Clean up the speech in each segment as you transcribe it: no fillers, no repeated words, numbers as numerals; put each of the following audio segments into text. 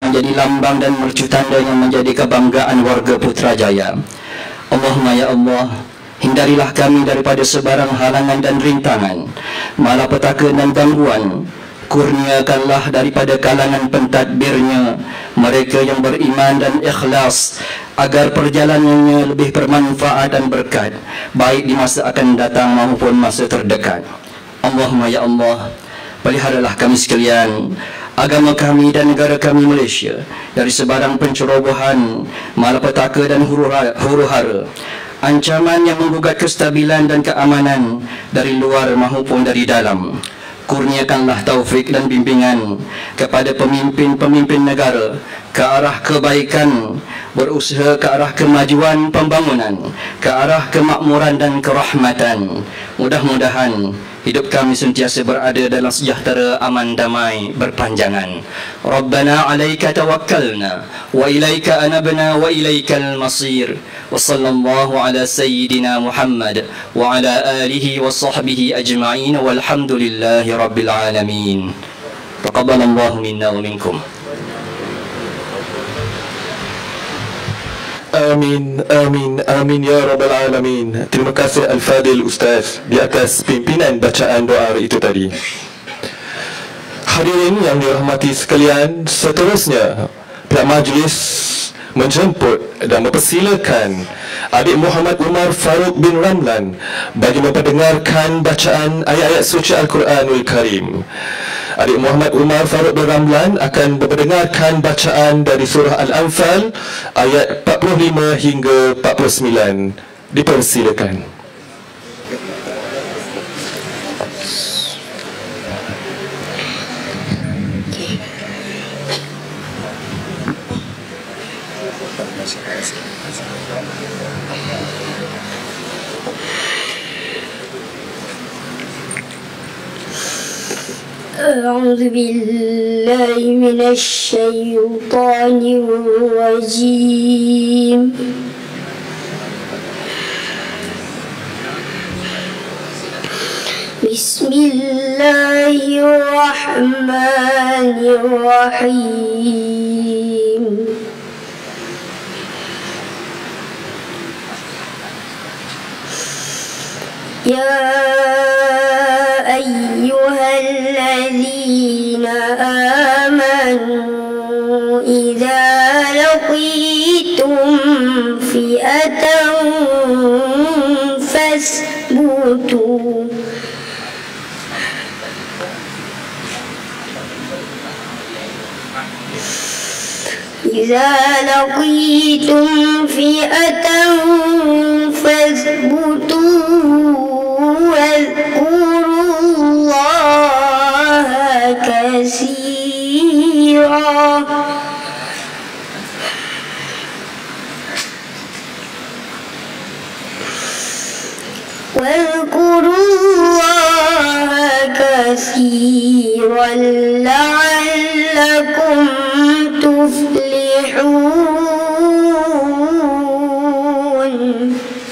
menjadi lambang dan mercu tanda yang menjadi kebanggaan warga Putrajaya. Allahumma ya Allah, hindarilah kami daripada sebarang halangan dan rintangan, malapetaka dan gangguan. Kurniakanlah daripada kalangan pentadbirnya mereka yang beriman dan ikhlas, agar perjalanannya lebih bermanfaat dan berkat, baik di masa akan datang maupun masa terdekat. Allahumma ya Allah, peliharalah kami sekalian, agama kami dan negara kami Malaysia dari sebarang pencerobohan, malapetaka dan huru-hara, ancaman yang menggugat kestabilan dan keamanan dari luar maupun dari dalam. Kurniakanlah taufik dan bimbingan kepada pemimpin-pemimpin negara ke arah kebaikan, berusaha ke arah kemajuan pembangunan, ke arah kemakmuran dan kerahmatan. Mudah-mudahan hidup kami sentiasa berada dalam sejahtera, aman, damai, berpanjangan. Rabbana alaika tawakkalna wa ilaika anabna wa ilaikal masir. Wa sallallahu ala sayyidina Muhammad wa ala alihi wa sahbihi ajma'in walhamdulillahi rabbil alamin. Taqabbalallahu minna wa minkum. Amin, amin, amin ya rabbal alamin. Terima kasih Al-Fadil Ustaz di atas pimpinan bacaan doa itu tadi. Hadirin yang dirahmati sekalian, seterusnya pihak majlis menjemput dan mempersilakan adik Muhammad Umar Faruq bin Ramlan bagi memperdengarkan bacaan ayat-ayat suci Al-Quranul Karim. Adik Muhammad Umar Faruq bin Ramlan akan memperdengarkan bacaan dari surah Al-Anfal ayat 45 hingga 49. Dipersilakan. أعوذ بالله من الشيطان الرجيم. بسم الله الرحمن الرحيم. يا أيها الذين آمنوا إذا لقيتم فئة فاثبتوا إذا لقيتم فئة فاثبتوا واذكروا الله كثيرا لعلكم تفلحون.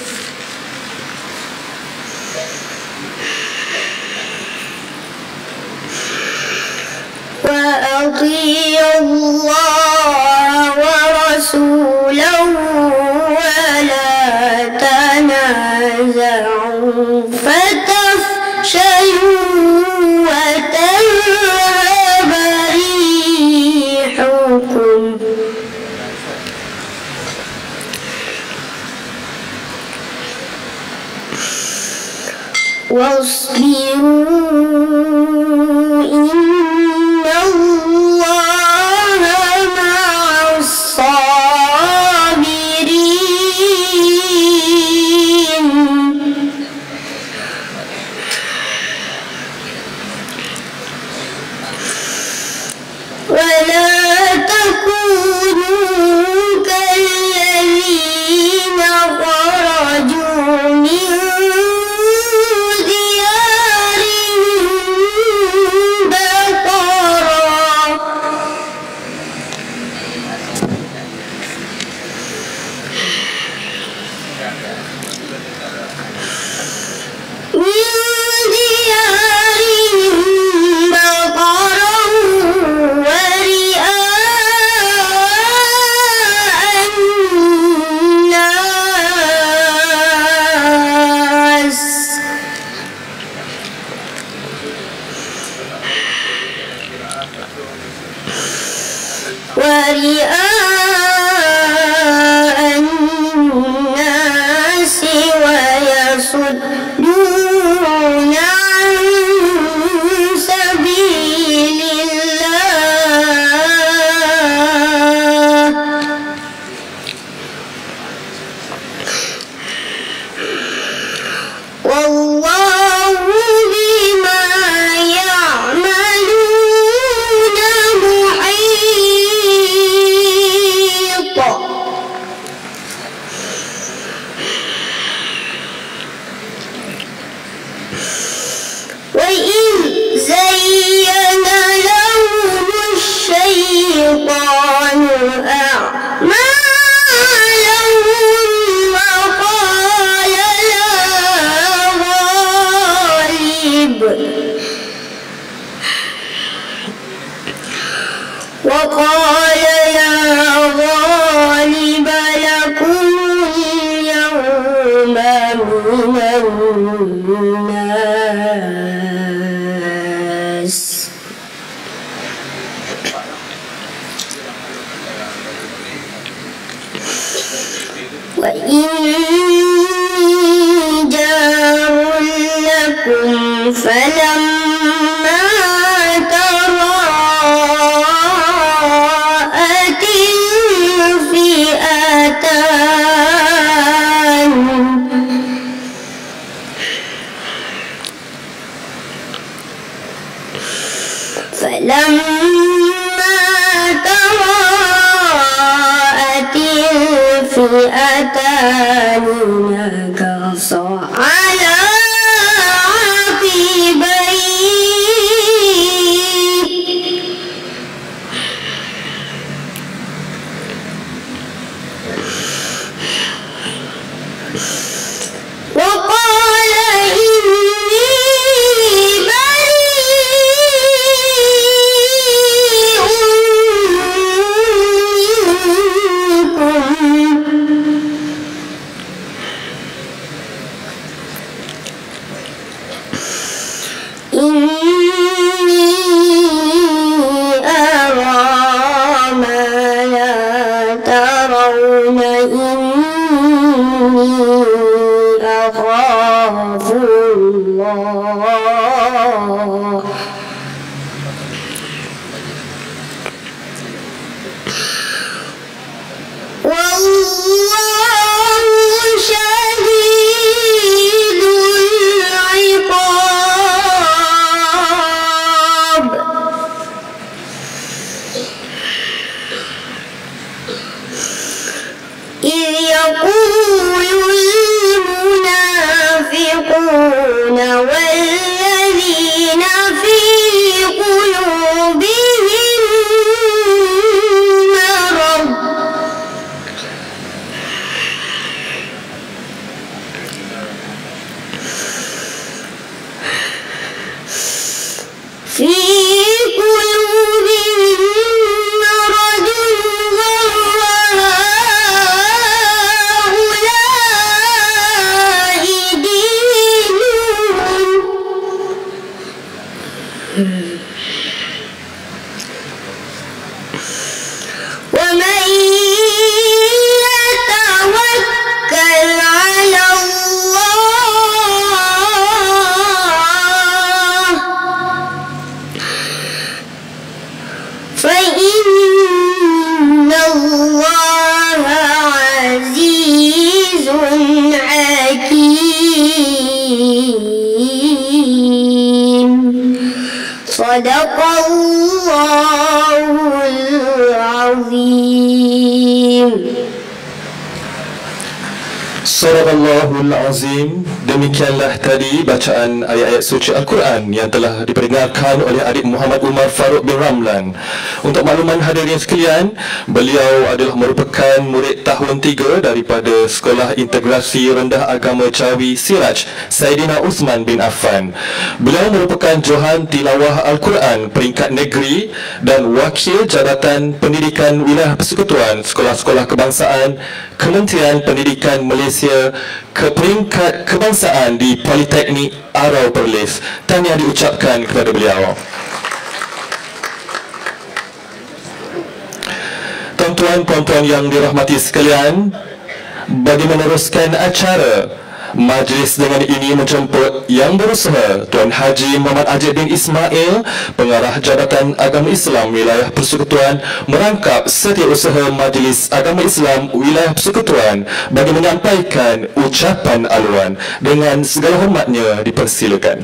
وأطيعوا الله ورسوله ولا تنازعوا فتفشلوا وتذهب ريحكم واصبروا إن الله مع الصابرين. ولا تكونوا كالذين خرجوا من ديارهم بطرا ورئاء الناس ويصدون عن سبيل الله والله بما يعملون محيط وإذ زين لهم الشيطان أعمالهم وقال يا غالب لكم اليوم من الناس وإني جار لكم فلما تراءت الفئتان نكص على عقبيه وقال إني بريء منكم إني أرى ما لا ترون إني أخاف الله والله شديد العقاب إذ يقول المنافقون والذين في قلوبهم مرض في قلوبهم مرض غر هؤلاء دينهم ومن يتوكل على الله فإن الله عزيز حكيم صدق الله العظيم. Sadaqallahul Azim. Demikianlah tadi bacaan ayat-ayat suci Al-Quran yang telah diperdengarkan oleh adik Muhammad Umar Farouk bin Ramlan. Untuk makluman hadirin sekalian, beliau adalah merupakan murid tahun 3 daripada Sekolah Integrasi Rendah Agama Cawi Siraj Saidina Uthman bin Affan. Beliau merupakan Johan Tilawah Al-Quran peringkat negeri dan Wakil Jabatan Pendidikan Wilayah Persekutuan Sekolah-Sekolah Kebangsaan Kementerian Pendidikan Malaysia ke peringkat kebangsaan di Politeknik Arau Perlis. Tahniah diucapkan kepada beliau. tuan-tuan, puan-puan yang dirahmati sekalian, bagi meneruskan acara majlis dengan ini menjemput yang berusaha Tuan Haji Muhammad Ajib bin Ismail, Pengarah Jabatan Agama Islam Wilayah Persekutuan, merangkap setiausaha Majlis Agama Islam Wilayah Persekutuan bagi menyampaikan ucapan aluan. Dengan segala hormatnya dipersilakan.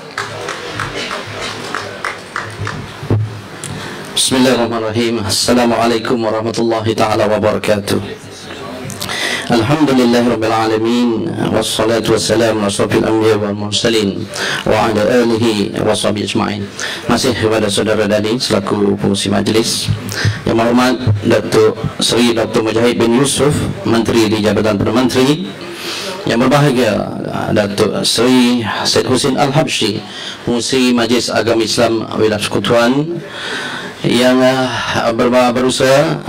Bismillahirrahmanirrahim. Assalamualaikum warahmatullahi taala wabarakatuh. Alhamdulillahirabbil alamin, wassalatu wassalamu ala asrofil anbiya wal mursalin wa ala alihi washabihi ajmain. Masih kepada saudara Dani selaku pengurusi majlis, yang hormat Datuk Seri Dr. Mujahid bin Yusuf, Menteri di Jabatan Perdana Menteri, yang berbahagia Datuk Seri Syed Husin Al-Habsyi, pengurusi Majlis Agama Islam Wilayah Persekutuan, yang berusaha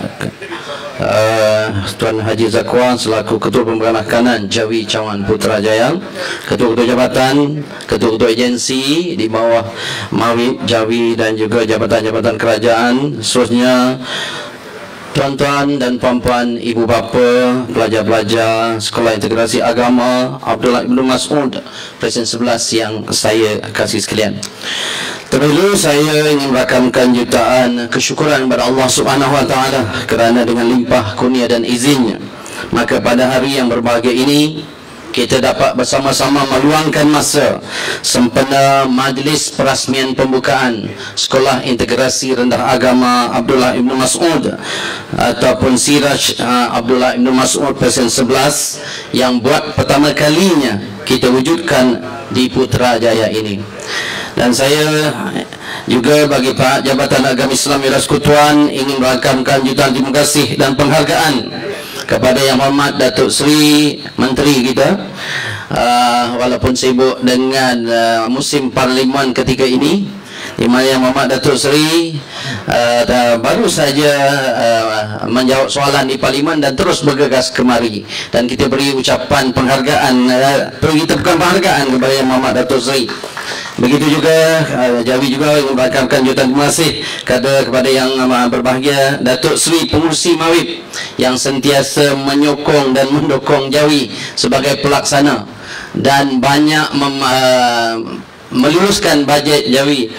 Tuan Haji Zakwan selaku Ketua Pemberanah Kanan Jawi Cawangan Putrajaya, Ketua-Ketua Jabatan, Ketua-Ketua Agensi di bawah Mawib Jawi dan juga jabatan-jabatan kerajaan, seterusnya tuan-tuan dan puan-puan, ibu bapa, pelajar-pelajar Sekolah Integrasi Agama Abdullah Ibn Mas'ud Presiden 11 yang saya kasih sekalian. Terlebih saya ingin merakamkan jutaan kesyukuran kepada Allah Subhanahu Wa Taala kerana dengan limpah kurnia dan izinnya, maka pada hari yang berbahagia ini kita dapat bersama-sama meluangkan masa sempena majlis perasmian pembukaan Sekolah Integrasi Rendah Agama Abdullah Ibn Mas'ud ataupun Siraj Abdullah Ibn Mas'ud Presiden 11 yang buat pertama kalinya kita wujudkan di Putrajaya ini. Dan saya juga bagi Pak Jabatan Agama Islam Wilayah Persekutuan ingin merakamkan jutaan terima kasih dan penghargaan kepada Yang Hormat Datuk Seri Menteri kita, walaupun sibuk dengan musim parlimen ketika ini, di mana Yang Hormat Datuk Seri baru saja menjawab soalan di parlimen dan terus bergegas kemari, dan kita beri ucapan penghargaan, kita bukan penghargaan kepada Yang Hormat Datuk Seri. Begitu juga Jawi juga merakamkan jutaan terima kasih kepada yang berbahagia Datuk Seri Pengurusi Mawib yang sentiasa menyokong dan mendukung Jawi sebagai pelaksana dan banyak meluluskan bajet Jawi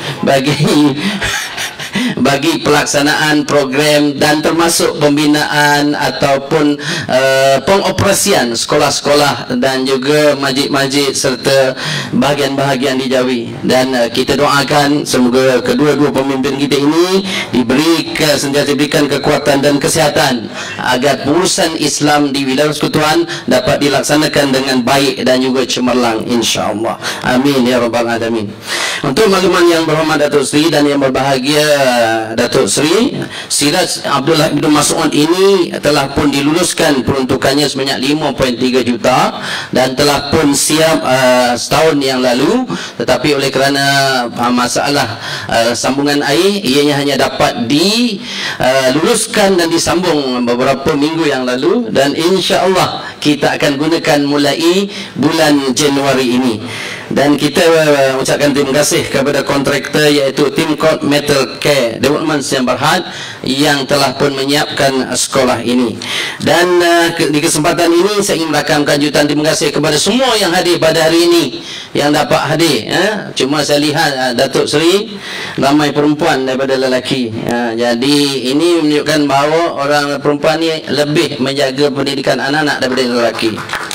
bagi pelaksanaan program dan termasuk pembinaan ataupun pengoperasian sekolah-sekolah dan juga masjid-masjid serta bahagian-bahagian di Jawi. Dan kita doakan semoga kedua-dua pemimpin kita ini sentiasa diberikan kekuatan dan kesihatan agar pengurusan Islam di wilayah persekutuan dapat dilaksanakan dengan baik dan juga cemerlang, insya-Allah. Amin ya rabbal alamin. Untuk makluman yang berhormat Datuk Seri dan yang berbahagia Datuk Seri, Siraj Abdullah Ibn Mas'ud ini telah pun diluluskan peruntukannya sebanyak 5.3 juta dan telah pun siap setahun yang lalu, tetapi oleh kerana masalah sambungan air, ianya hanya dapat diluluskan dan disambung beberapa minggu yang lalu, dan insya-Allah kita akan gunakan mulai bulan Januari ini. Dan kita ucapkan terima kasih kepada kontraktor iaitu Timcon Metal Care Development yang berhad yang telah pun menyiapkan sekolah ini. Dan di kesempatan ini saya ingin merakamkan jutaan terima kasih kepada semua yang hadir pada hari ini, yang dapat hadir. Cuma saya lihat Datuk Seri ramai perempuan daripada lelaki. Jadi ini menunjukkan bahawa orang perempuan ni lebih menjaga pendidikan anak-anak daripada lelaki.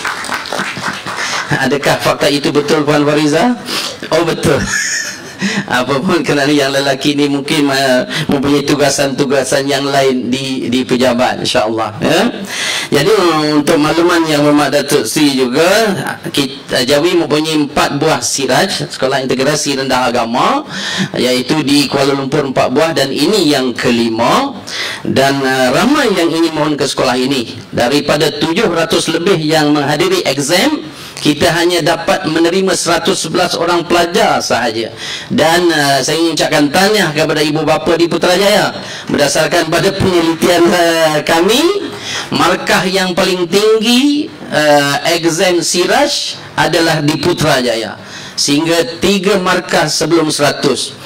Adakah fakta itu betul, Puan Fariza? Oh betul. Apapun kerana yang lelaki ni mungkin mempunyai tugasan-tugasan yang lain di pejabat, insya-Allah. Jadi untuk makluman yang berhormat Datuk Seri juga, kita Jawi mempunyai 4 buah Siraj Sekolah Integrasi Rendah Agama, iaitu di Kuala Lumpur 4 buah dan ini yang kelima. Dan ramai yang ingin mohon ke sekolah ini. Daripada 700 lebih yang menghadiri exam, kita hanya dapat menerima 111 orang pelajar sahaja. Dan saya ingin ucapkan tahniah kepada ibu bapa di Putrajaya. Berdasarkan pada penelitian kami, markah yang paling tinggi exam Siraj adalah di Putrajaya, sehingga 3 markah sebelum 100.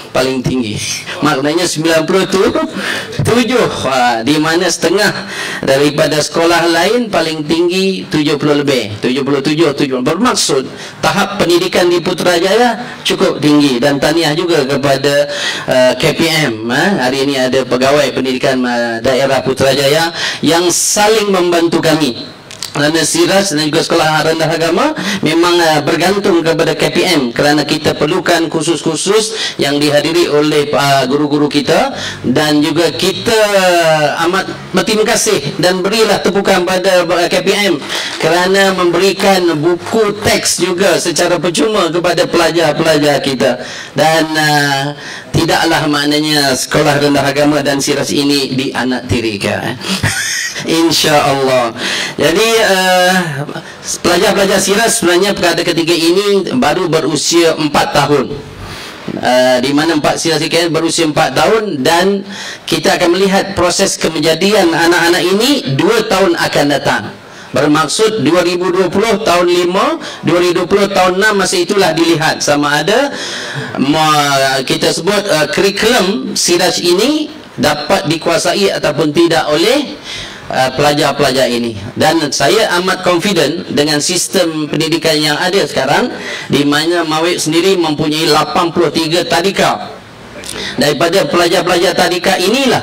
paling tinggi. Maknanya 97, di mana setengah daripada sekolah lain paling tinggi 70 lebih, 77. Bermaksud tahap pendidikan di Putrajaya cukup tinggi. Dan tahniah juga kepada KPM. Hari ini ada pegawai pendidikan daerah Putrajaya yang saling membantu kami. Kerana Siraj dan juga sekolah rendah agama memang bergantung kepada KPM, kerana kita perlukan kursus-kursus yang dihadiri oleh guru-guru kita. Dan juga kita amat berterima kasih dan berilah tepukan pada KPM kerana memberikan buku teks juga secara percuma kepada pelajar-pelajar kita. Dan tidaklah maknanya sekolah rendah agama dan Siraj ini dianaktirikan. InsyaAllah. Jadi pelajar-pelajar Siraj sebenarnya pada ketika ini baru berusia 4 tahun. Di mana Siraj berusia 4 tahun, dan kita akan melihat proses kejadian anak-anak ini 2 tahun akan datang. Bermaksud 2020 tahun 5, 2020 tahun 6, masa itulah dilihat sama ada kita sebut kurikulum Siraj ini dapat dikuasai ataupun tidak oleh pelajar-pelajar ini. Dan saya amat confident dengan sistem pendidikan yang ada sekarang, di mana Mawib sendiri mempunyai 83 tadika. Daripada pelajar-pelajar tadika inilah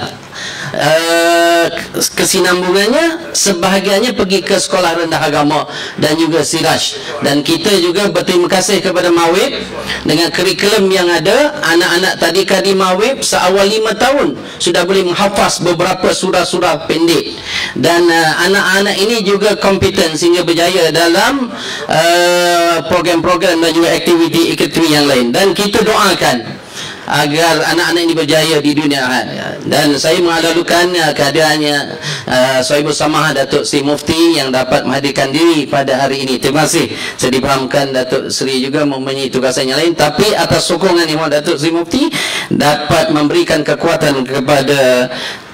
kesinambungannya sebahagiannya pergi ke sekolah rendah agama dan juga Siraj. Dan kita juga berterima kasih kepada Mawib dengan kurikulum yang ada. Anak-anak tadika di Mawib seawal 5 tahun sudah boleh menghafaz beberapa surah-surah pendek. Dan anak-anak ini juga kompeten sehingga berjaya dalam program-program dan juga aktiviti-aktiviti yang lain. Dan kita doakan agar anak-anak ini berjaya di dunia akhirat. Dan saya mengalu-alukan kehadirannya Sahibul Samah Datuk Seri Mufti yang dapat menghadirkan diri pada hari ini. Terima kasih. Saya difahamkan Datuk Seri juga mempunyai tugasan yang lain, tapi atas sokongan Imam Datuk Seri Mufti dapat memberikan kekuatan kepada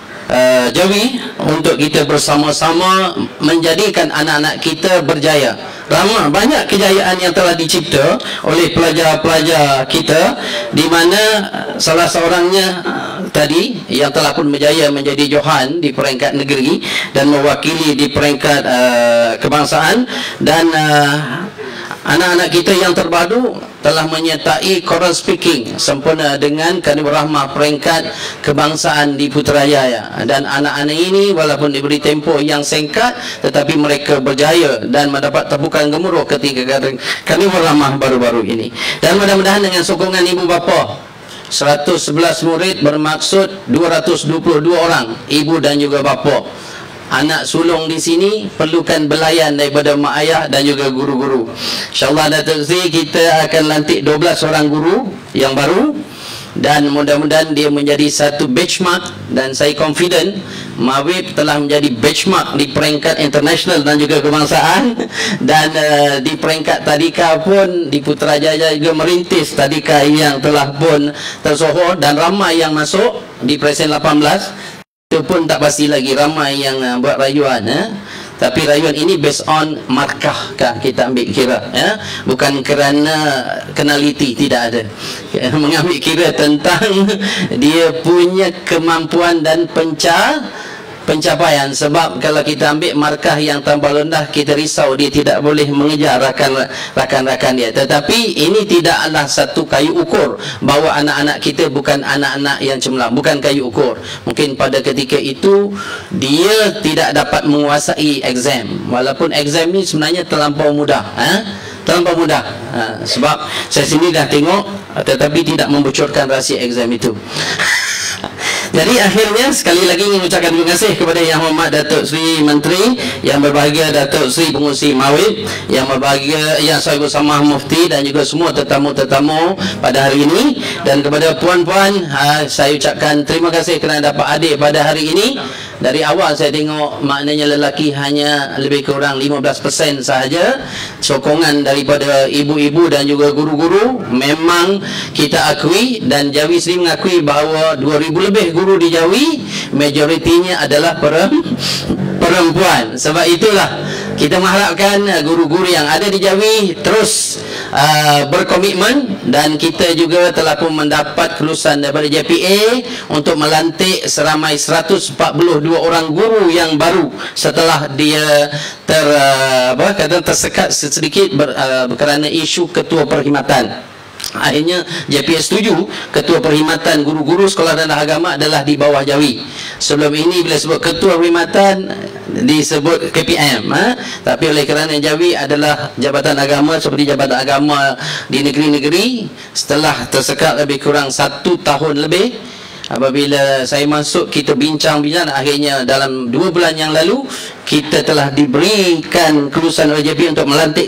Jawi untuk kita bersama-sama menjadikan anak-anak kita berjaya. Banyak kejayaan yang telah dicipta oleh pelajar-pelajar kita, di mana salah seorangnya tadi yang telah pun berjaya menjadi Johan di peringkat negeri dan mewakili di peringkat kebangsaan. Dan anak-anak kita yang terpadu telah menyertai Quran speaking sempurna dengan Karim Rahmah peringkat kebangsaan di Putrajaya. Dan anak-anak ini walaupun diberi tempoh yang singkat, tetapi mereka berjaya dan mendapat tepukan gemuruh ketika Karim Rahmah baru-baru ini. Dan mudah-mudahan dengan sokongan ibu bapa, 111 murid bermaksud 222 orang ibu dan juga bapa. Anak sulung di sini perlukan belayan daripada mak ayah dan juga guru-guru. InsyaAllah Datuk Seri kita akan lantik 12 orang guru yang baru, dan mudah-mudahan dia menjadi satu benchmark. Dan saya confident Mawib telah menjadi benchmark di peringkat international dan juga kebangsaan. Dan di peringkat tadika pun di Putrajaya juga merintis tadika yang telah pun tersohor, dan ramai yang masuk di presiden 18. Itu pun tak pasti lagi, ramai yang buat rayuan. Tapi rayuan ini based on markah kita ambil kira, bukan kerana kenaliti, tidak ada. Mengambil kira tentang dia punya kemampuan dan pencapaian. Sebab kalau kita ambil markah yang tambah rendah, kita risau dia tidak boleh mengejar rakan-rakan dia. Tetapi ini tidaklah satu kayu ukur bahawa anak-anak kita bukan anak-anak yang cemerlang, bukan kayu ukur. Mungkin pada ketika itu dia tidak dapat menguasai exam, walaupun exam ni sebenarnya terlampau mudah. Terlampau mudah. Sebab saya sendiri dah tengok, tetapi tidak membocorkan rahsia exam itu. Jadi akhirnya sekali lagi ingin ucapkan terima kasih kepada Yang Hormat Datuk Seri Menteri, yang berbahagia Datuk Seri Pengurusi Mawib, yang berbahagia Yang Sahibul Samah Mufti, dan juga semua tetamu-tetamu pada hari ini. Dan kepada puan-puan, saya ucapkan terima kasih kerana dapat hadir pada hari ini. Dari awal saya tengok maknanya lelaki hanya lebih kurang 15% sahaja. Sokongan daripada ibu-ibu dan juga guru-guru memang kita akui, dan Jawi sendiri mengakui bahawa 2000 lebih guru di Jawi majoritinya adalah perempuan. Sebab itulah kita mengharapkan guru-guru yang ada di Jawi terus berkomitmen, dan kita juga telah pun mendapat kelulusan daripada JPA untuk melantik seramai 142 orang guru yang baru setelah dia tersekat sedikit kerana isu ketua perkhidmatan. Akhirnya JPA setuju ketua perkhidmatan guru-guru sekolah rendah agama adalah di bawah Jawi. Sebelum ini bila sebut ketua perkhidmatan disebut KPM, tapi oleh kerana Jawi adalah jabatan agama seperti jabatan agama di negeri-negeri, setelah tersekat lebih kurang 1 tahun lebih, apabila saya masuk, kita bincang-bincang, akhirnya dalam 2 bulan yang lalu kita telah diberikan kelulusan oleh JPA untuk melantik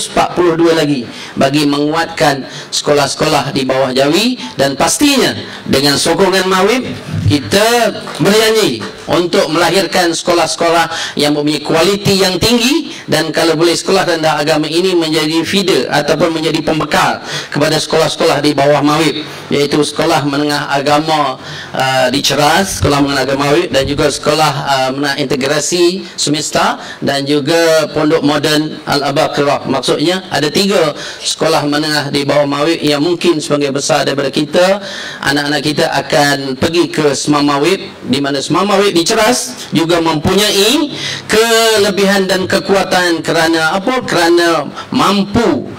142 lagi bagi menguatkan sekolah-sekolah di bawah Jawi. Dan pastinya dengan sokongan Mawib, kita berjanji untuk melahirkan sekolah-sekolah yang mempunyai kualiti yang tinggi, dan kalau boleh sekolah rendah agama ini menjadi feeder ataupun menjadi pembekal kepada sekolah-sekolah di bawah Mawib, iaitu sekolah menengah agama di Ceras, sekolah menengah agama Mawib, dan juga sekolah menengah integrasi Semesta, dan juga Pondok Moden Al-Abaqirah. Maksudnya ada 3 sekolah menengah di bawah Mawib yang mungkin sebagai besar daripada kita, anak-anak kita akan pergi ke Semar Mawib, di mana Semar Mawib di Ceras juga mempunyai kelebihan dan kekuatan kerana apa? Kerana mampu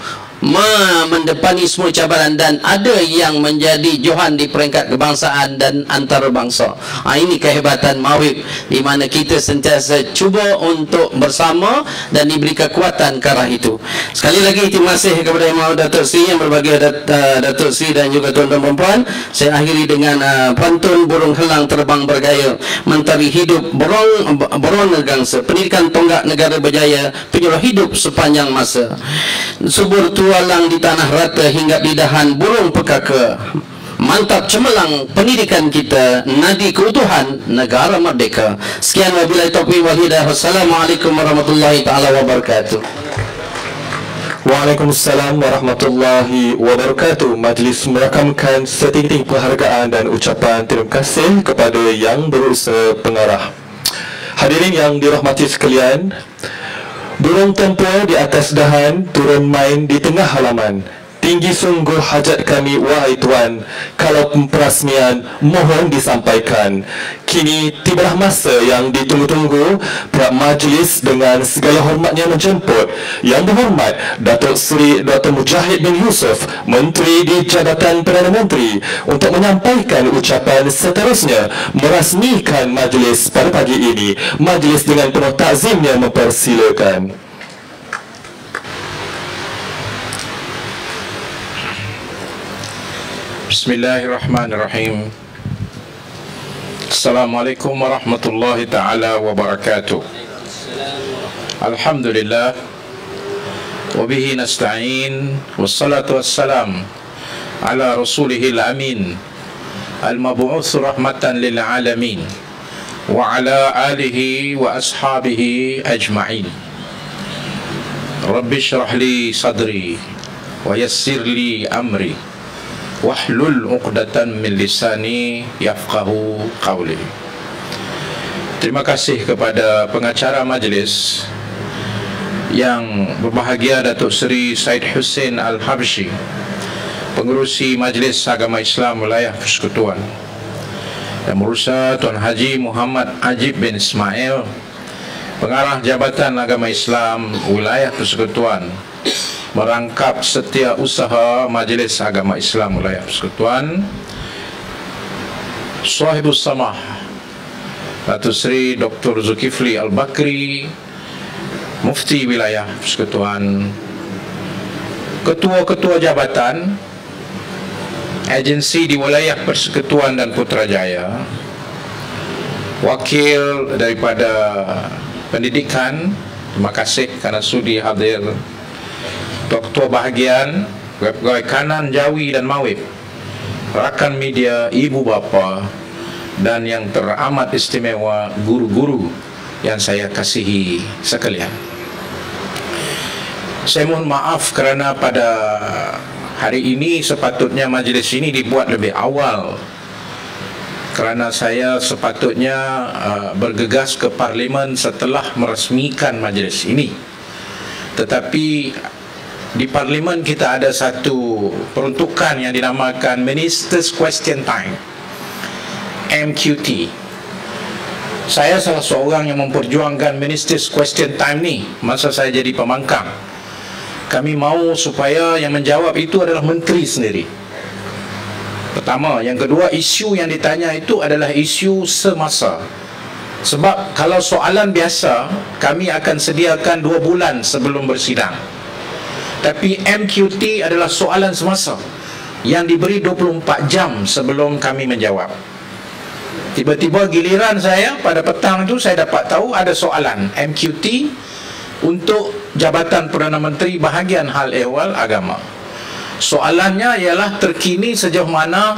mendepani semua cabaran dan ada yang menjadi johan di peringkat kebangsaan dan antarabangsa. Ini kehebatan Mawib, di mana kita sentiasa cuba untuk bersama dan diberi kekuatan ke arah itu. Sekali lagi terima kasih kepada Imam Datuk Seri yang berbahagia, Datuk Seri dan juga tuan-tuan dan puan. Saya akhiri dengan pantun burung helang terbang bergaya, mentari hidup berona gangsa, pendidikan tonggak negara berjaya, penyuluh hidup sepanjang masa. Subur tualang di tanah rata hingga di dahan burung pekaka. Mantap cemerlang pendidikan kita, nadi keutuhan negara merdeka. Sekian wabillahi taufiq wal hidayah. Wassalamualaikum warahmatullahi taala wabarakatuh. Waalaikumsalam warahmatullahi wabarakatuh. Majlis merakamkan setinggi penghargaan dan ucapan terima kasih kepada yang berusaha pengarah. Hadirin yang dirahmati sekalian, burung tempur di atas dahan, turun main di tengah halaman. Tinggi sungguh hajat kami, wahai Tuan, kalau perasmian mohon disampaikan. Kini tibalah masa yang ditunggu-tunggu. Pihak majlis dengan segala hormatnya menjemput Yang Berhormat Datuk Seri Dr. Mujahid bin Yusof, Menteri di Jabatan Perdana Menteri, untuk menyampaikan ucapan seterusnya merasmikan majlis pada pagi ini. Majlis dengan penuh takzimnya mempersilakan. Bismillahirrahmanirrahim. Assalamualaikum warahmatullahi ta'ala wabarakatuh. Alhamdulillah, wabihi nasta'in, wassalatu wassalam ala rasulihil amin, al-mabu'uth rahmatan lil alamin, wa ala alihi wa ashabihi ajma'in. Rabbi syrah li sadri wa yassir li amri wahlul uqdatan min lisani yafqahu qawli. Terima kasih kepada pengacara majlis yang berbahagia, Datuk Seri Said Hussein Al-Habsyi, pengerusi Majlis Agama Islam Wilayah Persekutuan, dan berusaha Tuan Haji Muhammad Ajib bin Ismail, pengarah Jabatan Agama Islam Wilayah Persekutuan, merangkap setiap usaha Majlis Agama Islam Wilayah Persekutuan, Sahibus Samah Datuk Seri Dr. Zulkifli Al-Bakri, Mufti Wilayah Persekutuan, ketua-ketua jabatan agensi di wilayah Persekutuan dan Putrajaya, wakil daripada pendidikan, terima kasih kerana sudi hadir, Doktor bahagian, pegawai kanan Jawi dan Mawib, rakan media, ibu bapa, dan yang teramat istimewa guru-guru yang saya kasihi sekalian. Saya mohon maaf kerana pada hari ini sepatutnya majlis ini dibuat lebih awal, kerana saya sepatutnya bergegas ke Parlimen setelah merasmikan majlis ini. Tetapi di parlimen kita ada satu peruntukan yang dinamakan Minister's Question Time, MQT. Saya salah seorang yang memperjuangkan Minister's Question Time ni masa saya jadi pembangkang. Kami mahu supaya yang menjawab itu adalah menteri sendiri. Pertama. Yang kedua, isu yang ditanya itu adalah isu semasa. Sebab kalau soalan biasa, kami akan sediakan 2 bulan sebelum bersidang. Tapi MQT adalah soalan semasa yang diberi 24 jam sebelum kami menjawab. Tiba-tiba giliran saya pada petang itu, saya dapat tahu ada soalan MQT untuk Jabatan Perdana Menteri bahagian hal ehwal agama. Soalannya ialah terkini sejauh mana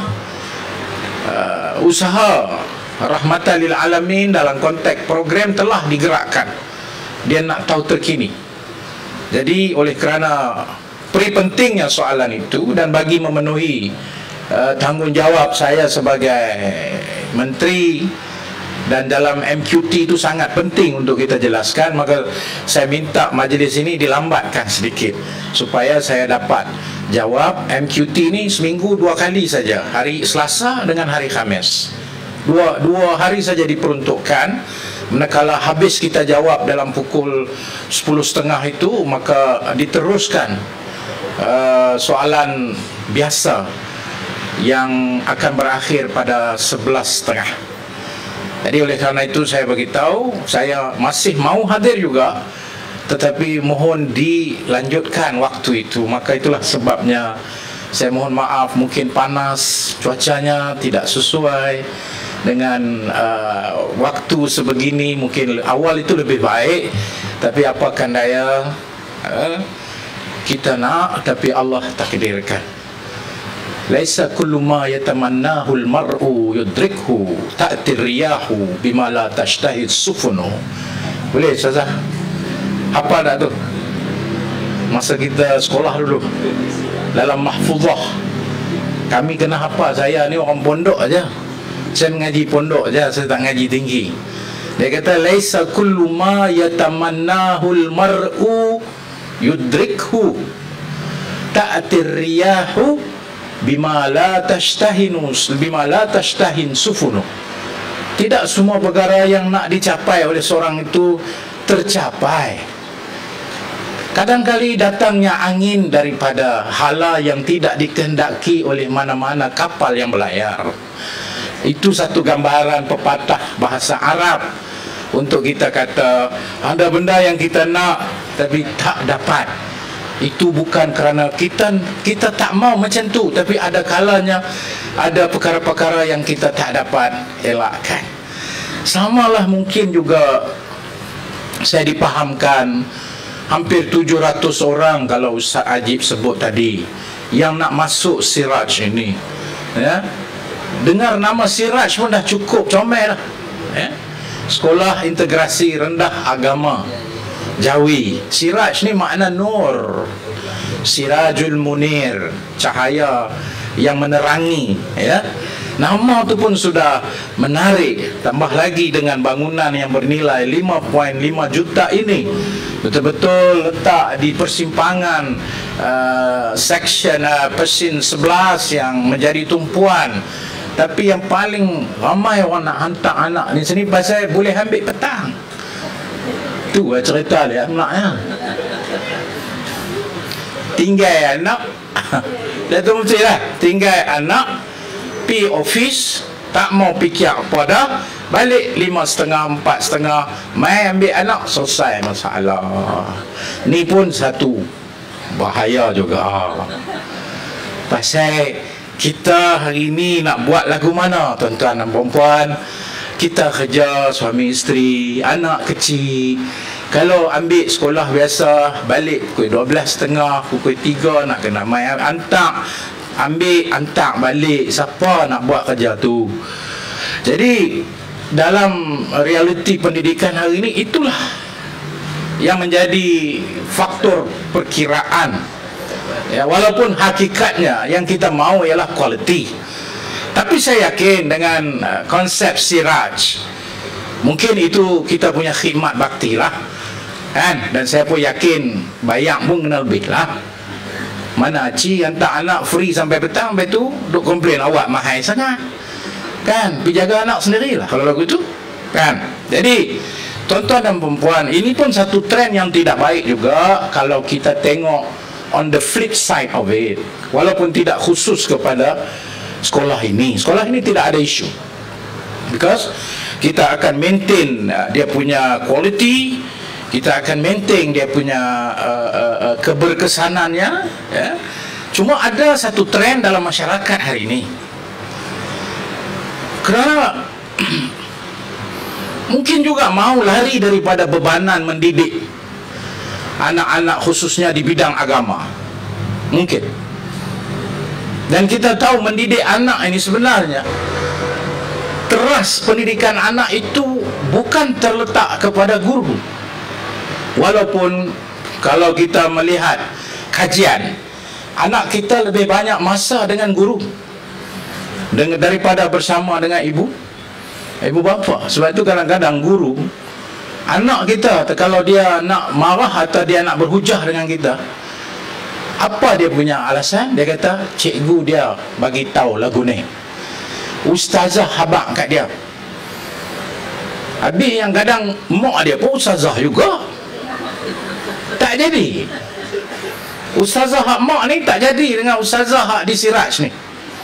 usaha Rahmatan lil Alamin dalam konteks program telah digerakkan. Dia nak tahu terkini. Jadi oleh kerana pentingnya soalan itu dan bagi memenuhi tanggungjawab saya sebagai menteri, dan dalam MQT itu sangat penting untuk kita jelaskan, maka saya minta majlis ini dilambatkan sedikit supaya saya dapat jawab. MQT ni seminggu 2 kali saja, hari Selasa dengan hari Khamis. Dua hari saja diperuntukkan. Manakala habis kita jawab dalam pukul 10.30 itu, maka diteruskan soalan biasa yang akan berakhir pada 11.30. Jadi oleh kerana itu saya beritahu, saya masih mahu hadir juga, tetapi mohon dilanjutkan waktu itu. Maka itulah sebabnya saya mohon maaf, mungkin panas, cuacanya tidak sesuai dengan waktu sebegini. Mungkin awal itu lebih baik, tapi apakan daya, kita nak, tapi Allah takdirkan. Laisa kullu ma yatamannahu al-mar'u yudrikhu, ta'ti riyahu bima la tashtahi sufunu. Boleh Ustazah? Apa tak tu? Masa kita sekolah dulu dalam mahfuzah, kami kena hafal. Saya ni orang pondok aja, saya mengaji pondok aja, saya tak ngaji tinggi. Dia kata laisa kullu ma yatamannahu al-mar'u yudrikhu, ta'ti riyahu bima la tashtahin sufunu. Tidak semua perkara yang nak dicapai oleh seorang itu tercapai. Kadang-kali datangnya angin daripada hala yang tidak dikehendaki oleh mana-mana kapal yang berlayar. Itu satu gambaran pepatah bahasa Arab untuk kita kata ada benda yang kita nak tapi tak dapat. Itu bukan kerana kita tak mau macam tu, tapi ada kalanya ada perkara-perkara yang kita tak dapat elakkan. Samalah mungkin juga saya dipahamkan hampir 700 orang kalau Ustaz Ajib sebut tadi yang nak masuk Siraj ini, ya. Dengar nama Siraj pun dah cukup comel lah, ya. Sekolah Integrasi Rendah Agama Jawi. Siraj ni makna nur, Sirajul Munir, cahaya yang menerangi, ya. Nama tu pun sudah menarik. Tambah lagi dengan bangunan yang bernilai 5.5 juta ini, betul-betul letak di persimpangan section Persin 11 yang menjadi tumpuan. Tapi yang paling ramai orang nak hantar anak ni sini pasal boleh ambil petang. Tu cerita dia anaknya. Tinggal anak dia tu mesti lah, tinggal anak pi office, tak mau fikir apa dah, balik 5.30, 4.30, mai ambil anak, selesai masalah. Ni pun satu bahaya juga. Pasal kita hari ni nak buat lagu mana tuan-tuan dan puan-puan? Kita kerja suami isteri, anak kecil. Kalau ambil sekolah biasa, balik pukul 12.30, pukul 3 nak kena mai hantar, ambil hantar balik. Siapa nak buat kerja tu? Jadi dalam realiti pendidikan hari ini, itulah yang menjadi faktor perkiraan, ya, walaupun hakikatnya yang kita mahu ialah kualiti. Tapi saya yakin dengan konsep Siraj, mungkin itu kita punya khidmat bakti lah, kan? Dan saya pun yakin bayang pun kena lebih lah, Mana cik hantar anak free sampai petang, lepas tu duk komplain awak mahal sangat. Kan? Pergi jaga anak sendirilah kalau lagu itu. Kan? Jadi, tuan-tuan dan perempuan, ini pun satu trend yang tidak baik juga kalau kita tengok on the flip side of it. Walaupun tidak khusus kepada sekolah ini. Sekolah ini tidak ada isu. Because kita akan maintain dia punya quality, kita akan maintain dia punya keberkesanannya, ya. Cuma ada satu trend dalam masyarakat hari ini, kerana mungkin juga mau lari daripada bebanan mendidik anak-anak khususnya di bidang agama. Mungkin. Dan kita tahu mendidik anak ini sebenarnya teras pendidikan anak itu bukan terletak kepada guru. Walaupun kalau kita melihat kajian, anak kita lebih banyak masa dengan guru daripada bersama dengan ibu bapa. Sebab itu kadang-kadang guru, anak kita kalau dia nak marah atau dia nak berhujah dengan kita, apa dia punya alasan? Dia kata cikgu dia bagi tahu lagu ni, ustazah habaq kat dia. Habis yang kadang mak dia pun ustazah juga. Tak jadi. Ustazah hak mak ni tak jadi dengan ustazah hak di Siraj ni.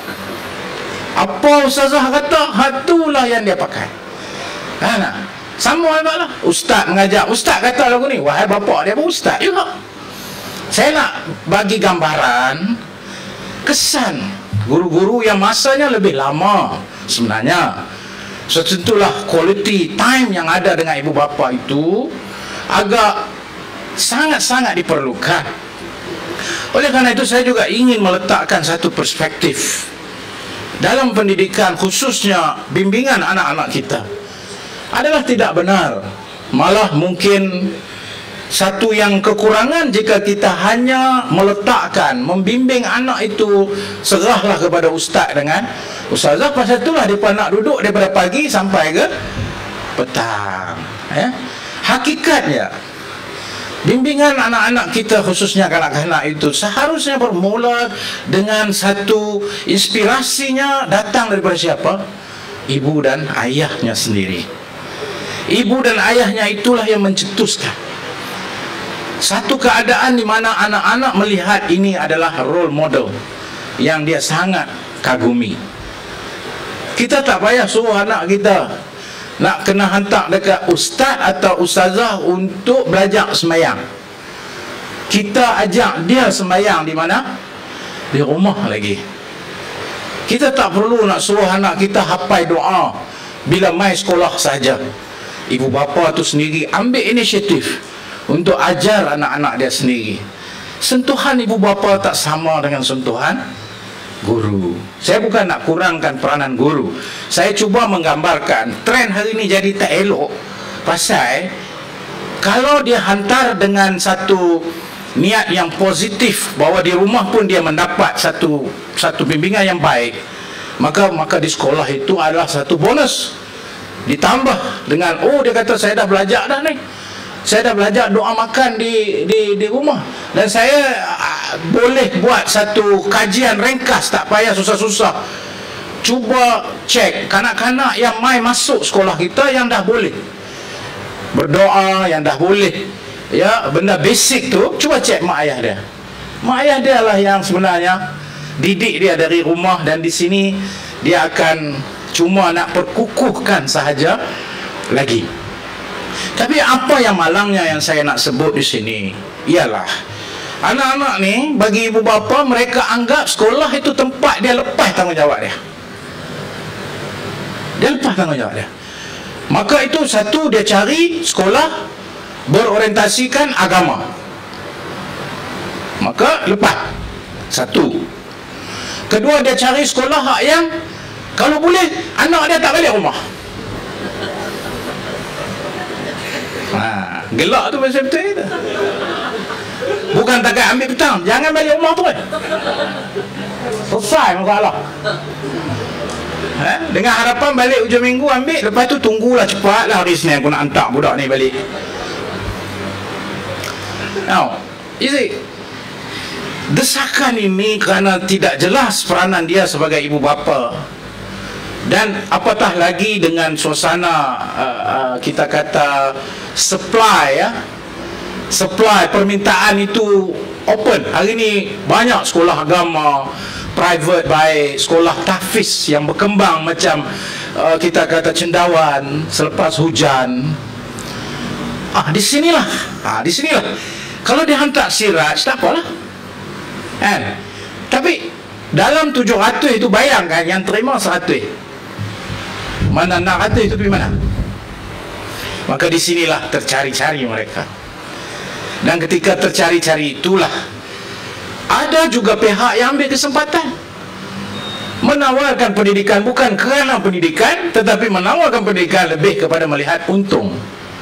Apa ustazah kata, hak itulah yang dia pakai. Nah, sama juga lah. Ustaz mengajar, ustaz kata lagu ni, wahai bapa dia pun ustaz juga. Saya nak bagi gambaran kesan guru-guru yang masanya lebih lama sebenarnya. Tentulah quality time yang ada dengan ibu bapa itu agak sangat-sangat diperlukan. Oleh kerana itu saya juga ingin meletakkan satu perspektif dalam pendidikan, khususnya bimbingan anak-anak kita, adalah tidak benar, malah mungkin satu yang kekurangan jika kita hanya meletakkan, membimbing anak itu serahlah kepada ustaz dengan ustazah. Pasal itulah mereka nak duduk daripada pagi sampai ke petang, ya. Hakikatnya bimbingan anak-anak kita, khususnya kanak-kanak itu, seharusnya bermula dengan satu inspirasinya datang daripada siapa? Ibu dan ayahnya sendiri. Ibu dan ayahnya itulah yang mencetuskan satu keadaan di mana anak-anak melihat ini adalah role model yang dia sangat kagumi. Kita tak payah suruh anak kita nak kena hantar dekat ustaz atau ustazah untuk belajar sembahyang. Kita ajak dia sembahyang di mana? Di rumah lagi. Kita tak perlu nak suruh anak kita hafal doa bila mai sekolah saja. Ibu bapa tu sendiri ambil inisiatif untuk ajar anak-anak dia sendiri. Sentuhan ibu bapa tak sama dengan sentuhan guru. Saya bukan nak kurangkan peranan guru. Saya cuba menggambarkan trend hari ini jadi tak elok. Pasal kalau dia hantar dengan satu niat yang positif bahawa di rumah pun dia mendapat satu bimbingan yang baik, maka di sekolah itu adalah satu bonus. Ditambah dengan dia kata saya dah belajar dah ni. Saya dah belajar doa makan di rumah, dan saya boleh buat satu kajian ringkas, tak payah susah-susah. Cuba cek kanak-kanak yang mai masuk sekolah kita yang dah boleh berdoa, yang dah boleh, ya, benda basic tu. Cuba cek mak ayah dia. Mak ayah dia lah yang sebenarnya didik dia dari rumah, dan di sini dia akan cuma nak perkukuhkan sahaja lagi. Tapi apa yang malangnya yang saya nak sebut di sini ialah anak-anak ni, bagi ibu bapa, mereka anggap sekolah itu tempat dia lepas tanggungjawab dia. Dia lepas tanggungjawab dia. Maka itu satu, dia cari sekolah berorientasikan agama. Maka lepas. Satu. Kedua, dia cari sekolah hak yang kalau boleh anak dia tak balik rumah. Gelak tu macam betul itu. Bukan takat ambil petang, jangan balik rumah tu kan. Selesai masalah. Dengan harapan balik hujung minggu ambil, lepas tu tunggulah cepatlah hari Senin aku nak hantar budak ni balik. Now, you see, desakan ini kerana tidak jelas peranan dia sebagai ibu bapa, dan apatah lagi dengan suasana kita kata supply, supply permintaan itu open. Hari ini banyak sekolah agama private baik, sekolah tahfiz yang berkembang macam kita kata cendawan selepas hujan. Di sinilah kalau dia hantar siraj tak apalah kan. Tapi dalam 700 itu bayangkan yang terima 100, mana 600 itu pergi mana? Maka di sinilah tercari-cari mereka. Dan ketika tercari-cari itulah ada juga pihak yang ambil kesempatan menawarkan pendidikan, bukan kerana pendidikan, tetapi menawarkan pendidikan lebih kepada melihat untung.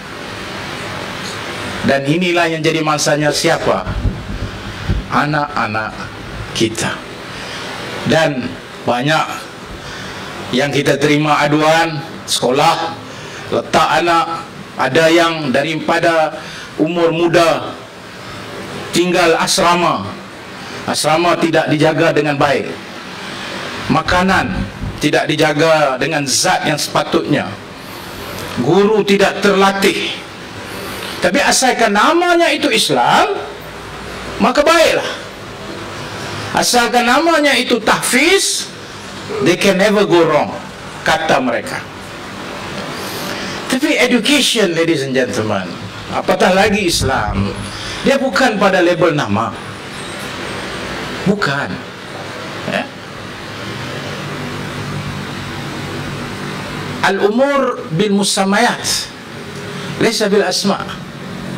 Dan inilah yang jadi masanya siapa? Anak-anak kita. Dan banyak yang kita terima aduan sekolah letak anak, ada yang daripada umur muda tinggal asrama tidak dijaga dengan baik, makanan tidak dijaga dengan zat yang sepatutnya, guru tidak terlatih. Tapi asalkan namanya itu Islam, maka baiklah. Asalkan namanya itu tahfiz, they can never go wrong, kata mereka. Tapi education, ladies and gentlemen, apatah lagi Islam, dia bukan pada label nama, bukan. Al-umur bil musammayat, laysa bil asma'.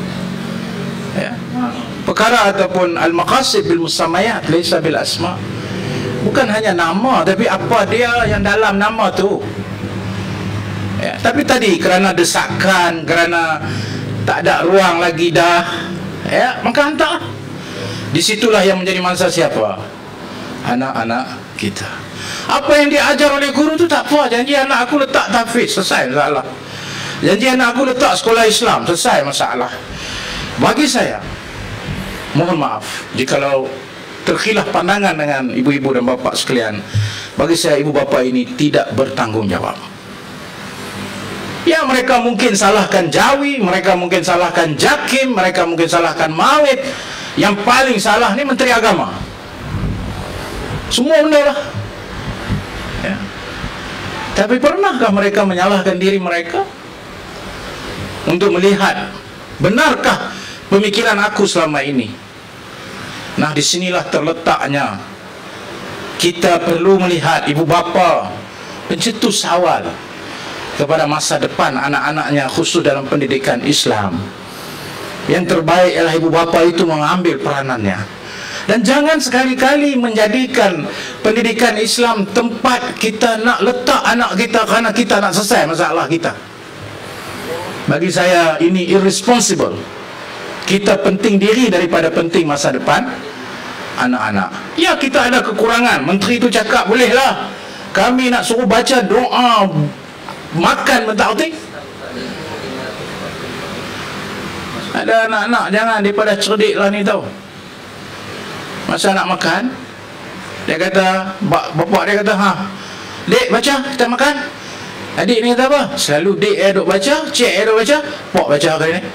Perkara ataupun al-maqasid bil musammayat laysa bil asma'. Bukan hanya nama, tapi apa dia yang dalam nama tu. Tapi tadi kerana desakan, kerana tak ada ruang lagi dah, maka hantar. Disitulah yang menjadi mangsa siapa? Anak-anak kita. Apa yang diajar oleh guru tu tak apa. Janji anak aku letak tahfiz, selesai masalah. Janji anak aku letak sekolah Islam, selesai masalah. Bagi saya, mohon maaf jikalau terkhilaf pandangan dengan ibu-ibu dan bapa sekalian, bagi saya ibu bapa ini tidak bertanggungjawab. Ya, mereka mungkin salahkan Jawi, mereka mungkin salahkan Jakim, mereka mungkin salahkan Mawid. Yang paling salah ni Menteri Agama. Semua benda lah. Tapi pernahkah mereka menyalahkan diri mereka untuk melihat benarkah pemikiran aku selama ini? Nah, disinilah terletaknya kita perlu melihat ibu bapa pencetus awal kepada masa depan anak-anaknya, khusus dalam pendidikan Islam. Yang terbaik ialah ibu bapa itu mengambil peranannya. Dan jangan sekali-kali menjadikan pendidikan Islam tempat kita nak letak anak kita kerana kita nak selesai masalah kita. Bagi saya ini irresponsible. Kita penting diri daripada penting masa depan anak-anak. Ya, kita ada kekurangan. Menteri itu cakap bolehlah kami nak suruh baca doa makan mentakti. Ada anak-anak jangan daripada cerdik lah ni tau. Masa nak makan, dia kata, bapak dia kata, dek baca, kita makan. Adik ni kata apa? Selalu dek duk baca, cik duk baca, pak baca kali ni.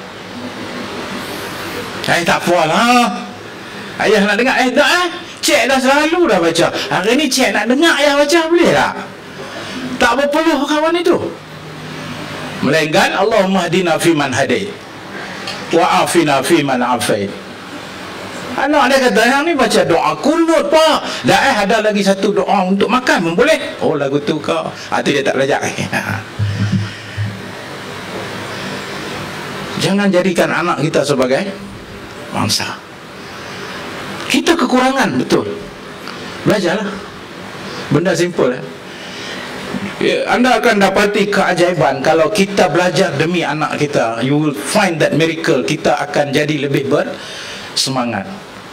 Tak apalah, ayah nak dengar, tak cik dah selalu dah baca. Hari ni cik nak dengar ayah baca, boleh tak? Tak berpeluh kawan itu. Melainkan Allahumma hadina fiman hadait wa afina fiman afait. Anak dia kata, yang ni baca doa kunut pak. Dah ada lagi satu doa untuk makan pun boleh. Oh, lagu tu kau. Tu dia tak belajar. Jangan jadikan anak kita sebagai mangsa. Kita kekurangan, betul. Belajarlah. Benda simple. Anda akan dapati keajaiban kalau kita belajar demi anak kita. You will find that miracle. Kita akan jadi lebih bersemangat.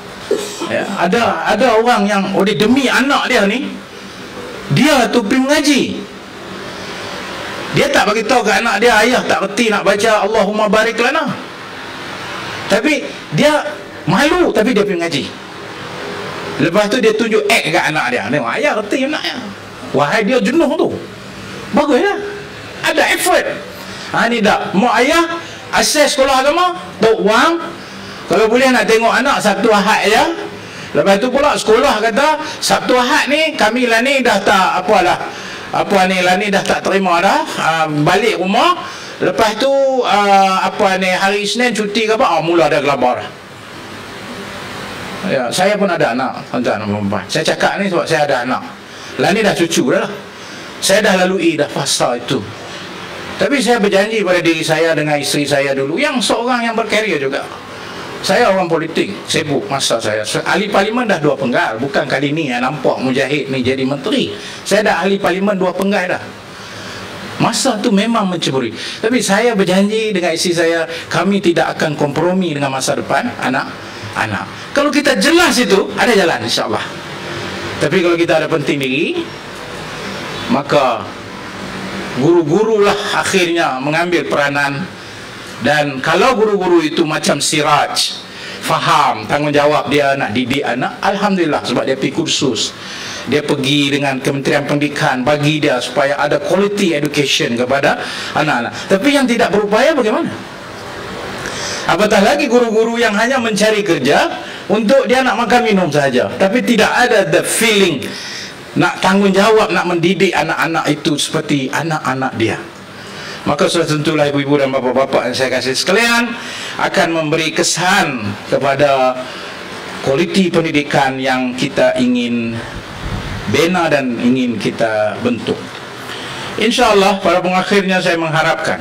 Ada orang yang demi anak dia ni, dia tu pergi mengaji. Dia tak bagi tahu ke anak dia, ayah tak reti nak baca Allahumma barik lana. Tapi dia malu, tapi dia pergi mengaji. Lepas tu dia tunjuk act kat anak dia. Tengok, ayah reti anak dia. Wahai dia jenuh tu. Baguslah. Ada effort. Ni dah. Mak ayah akses sekolah agama, tok wang. Kalau boleh nak tengok anak Sabtu Ahad je. Lepas tu pula sekolah kata Sabtu Ahad ni kami lah ni dah tak apalah. Apa ni lah ni dah tak terima dah. Balik rumah. Lepas tu hari Isnin cuti ke apa? Mula dah gelabah dah. Ya, saya pun ada anak, tuan-tuan dan puan-puan. Saya cakap ni sebab saya ada anak. Lah ni dah cucu dah. Saya dah lalui dah fasa itu. Tapi saya berjanji pada diri saya dengan isteri saya dulu, yang seorang yang berkarier juga. Saya orang politik, sibuk masa saya. Ahli parlimen dah 2 penggal. Bukan kali ni yang nampak Mujahid ni jadi menteri. Saya dah ahli parlimen 2 penggal dah. Masa tu memang menceburi. Tapi saya berjanji dengan isteri saya, kami tidak akan kompromi dengan masa depan anak. Kalau kita jelas itu, ada jalan insyaAllah. Tapi kalau kita ada penting diri, maka guru-guru lah akhirnya mengambil peranan. Dan kalau guru-guru itu macam Siraj, faham tanggungjawab dia nak didik anak, alhamdulillah, sebab dia pergi kursus, dia pergi dengan Kementerian Pendidikan bagi dia supaya ada quality education kepada anak-anak. Tapi yang tidak berupaya bagaimana? Apatah lagi guru-guru yang hanya mencari kerja untuk dia nak makan minum saja, tapi tidak ada the feeling nak tanggungjawab, nak mendidik anak-anak itu seperti anak-anak dia. Maka sudah tentulah ibu-ibu dan bapa-bapa yang saya kasih sekalian akan memberi kesan kepada kualiti pendidikan yang kita ingin bina dan ingin kita bentuk. InsyaAllah pada pengakhirnya saya mengharapkan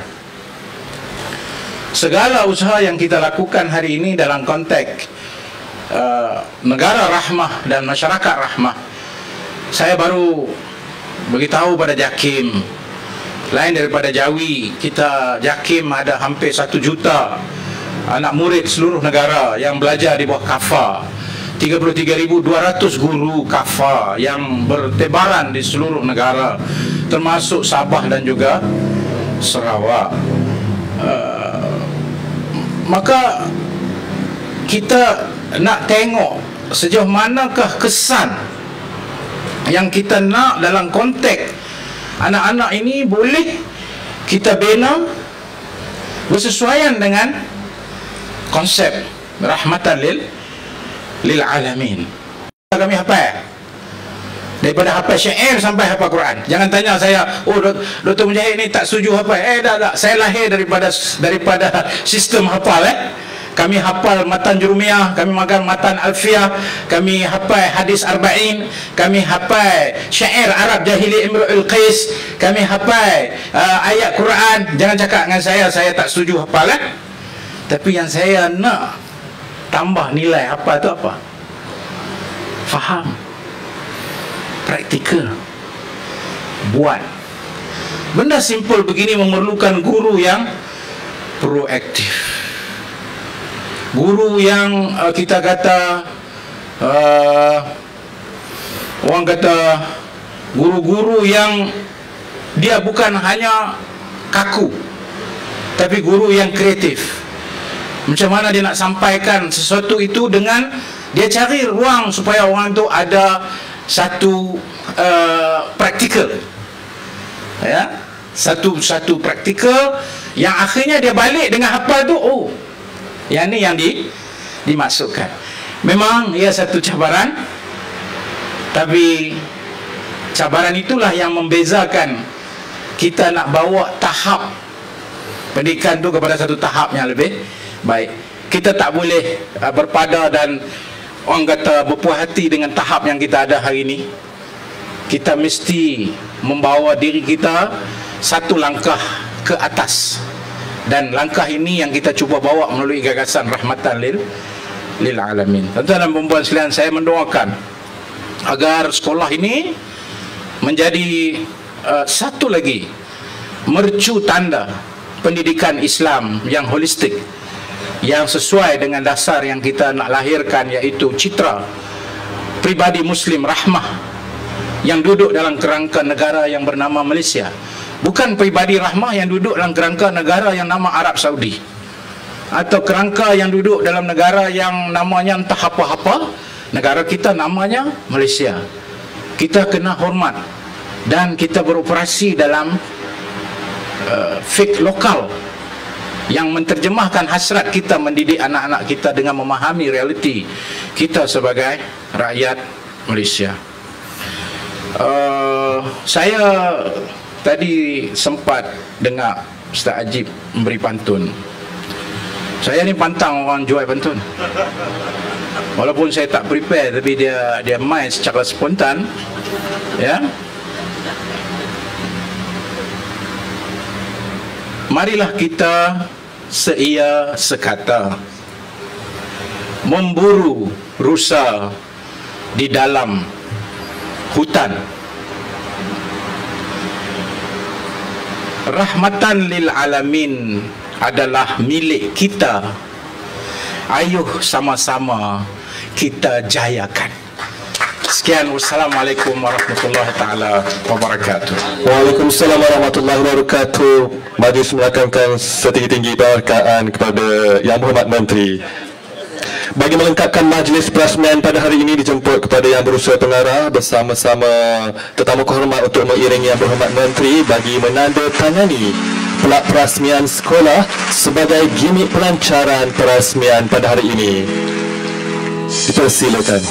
segala usaha yang kita lakukan hari ini dalam konteks negara rahmah dan masyarakat rahmah. Saya baru beritahu pada JAKIM, lain daripada Jawi, kita JAKIM ada hampir 1 juta anak murid seluruh negara yang belajar di bawah KAFA. 33,200 guru KAFA yang bertebaran di seluruh negara, termasuk Sabah dan juga Sarawak. Maka kita nak tengok sejauh manakah kesan yang kita nak dalam konteks anak-anak ini boleh kita bina bersesuaian dengan konsep rahmatan lil alamin. Kami hafal daripada hafal syair sampai hafal Quran. Jangan tanya saya, oh Dr. Mujahid ni tak setuju hafal. Tak. Saya lahir daripada sistem hafal. Kami hafal matan Jurumiyah, kami makan matan Alfiyah, kami hafal hadis Arba'in, kami hafal syair Arab Jahili Imru'ul Qais, kami hafal ayat Quran. Jangan cakap dengan saya tak setuju hafal. Tapi yang saya nak tambah nilai hafal tu apa? Faham, praktikal, buat. Benda simple begini memerlukan guru yang proaktif, guru yang kita kata orang kata guru-guru yang dia bukan hanya kaku, tapi guru yang kreatif. Macam mana dia nak sampaikan sesuatu itu dengan dia cari ruang supaya orang tu ada satu praktikal, ya, satu praktikal yang akhirnya dia balik dengan hafal tu. Oh, yang ni yang dimaksudkan. Memang ia satu cabaran, tapi cabaran itulah yang membezakan kita nak bawa tahap pendidikan tu kepada satu tahap yang lebih baik. Kita tak boleh berpada dan orang kata berpuas hati dengan tahap yang kita ada hari ini. Kita mesti membawa diri kita satu langkah ke atas. Dan langkah ini yang kita cuba bawa melalui gagasan rahmatan lil alamin. Tuan-tuan dan puan-puan sekalian, saya mendoakan agar sekolah ini menjadi satu lagi mercu tanda pendidikan Islam yang holistik, yang sesuai dengan dasar yang kita nak lahirkan, iaitu citra pribadi Muslim rahmah yang duduk dalam kerangka negara yang bernama Malaysia. Bukan pribadi rahmah yang duduk dalam kerangka negara yang nama Arab Saudi, atau kerangka yang duduk dalam negara yang namanya entah apa-apa, Negara kita namanya Malaysia. Kita kena hormat dan kita beroperasi dalam fik lokal yang menterjemahkan hasrat kita mendidik anak-anak kita dengan memahami realiti kita sebagai rakyat Malaysia. Saya tadi sempat dengar Ustaz Ajib memberi pantun. Saya ni pantang orang jual pantun. Walaupun saya tak prepare, tapi dia main secara spontan, ya. Marilah kita seia sekata memburu rusa di dalam hutan. Rahmatan lil alamin adalah milik kita. Ayuh sama-sama kita jayakan. Sekian, wassalamualaikum warahmatullahi taala wabarakatuh. Waalaikumsalam warahmatullahi wabarakatuh. Majlis merakamkan setinggi-tinggi penghargaan kepada Yang Berhormat Menteri. Bagi melengkapkan majlis perasmian pada hari ini, dijemput kepada Yang Berusaha Pengarah bersama-sama tetamu kehormat untuk mengiringi Yang Berhormat Menteri bagi menandatangani pelak perasmian sekolah sebagai gimik pelancaran perasmian pada hari ini. Dipersilakan.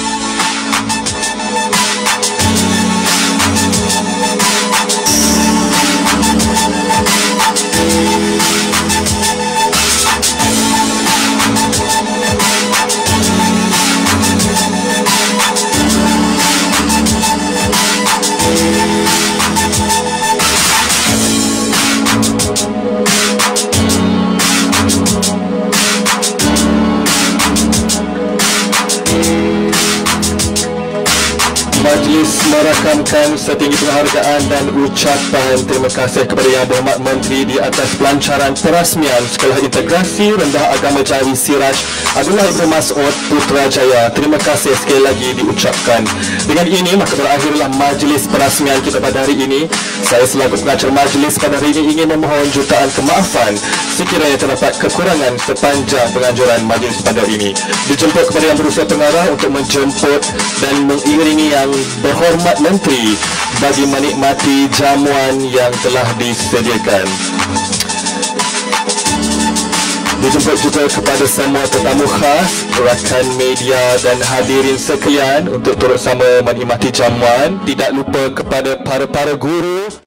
Majlis merakamkan setinggi penghargaan dan ucapan terima kasih kepada Yang Berhormat Menteri di atas pelancaran perasmian Sekolah Integrasi Rendah Agama Jawi Siraj Abdullah Ibn Mas'ud Putrajaya. Terima kasih sekali lagi diucapkan. Dengan ini maka berakhirlah majlis perasmian kita pada hari ini. Saya selaku pengacara majlis pada hari ini ingin memohon jutaan kemaafan sekiranya terdapat kekurangan sepanjang penganjuran majlis pada hari ini. Dijemput kepada Yang Berusaha Pengarah untuk menjemput dan mengiringi Yang Berhormat Menteri bagi menikmati jamuan yang telah disediakan. Dijemput juga kepada semua tetamu khas, rakan media dan hadirin sekalian untuk turut sama menikmati jamuan. Tidak lupa kepada para guru,